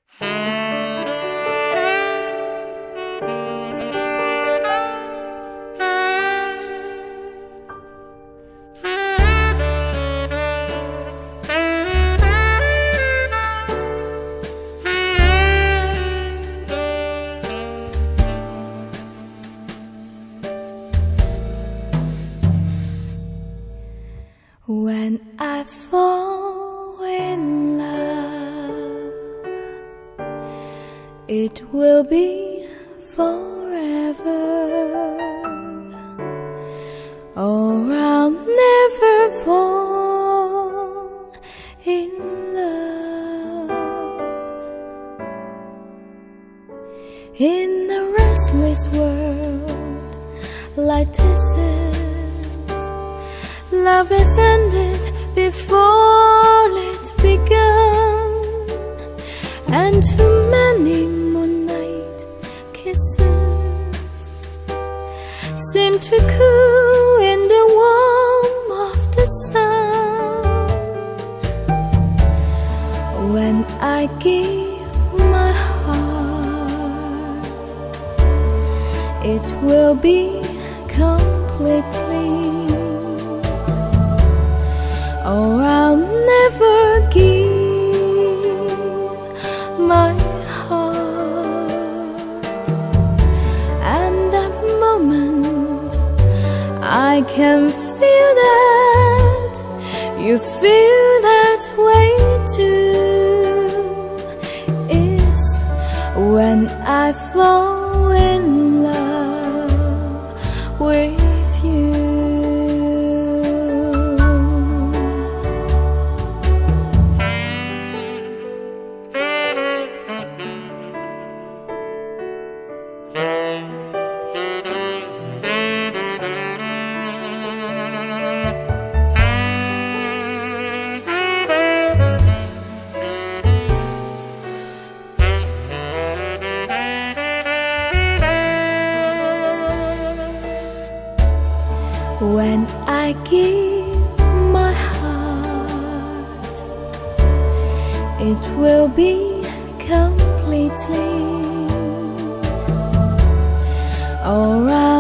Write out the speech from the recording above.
When I fall in love, it will be forever, or I'll never fall in love. In a restless world like this love is ended before it began, and too many moonlight kisses seem to cool in the warmth of the sun. When I give my heart, it will be completely, or I'll never give my heart. And that moment I can feel that you feel that way too, is when I fall in love with you. When I give my heart, it will be completely, or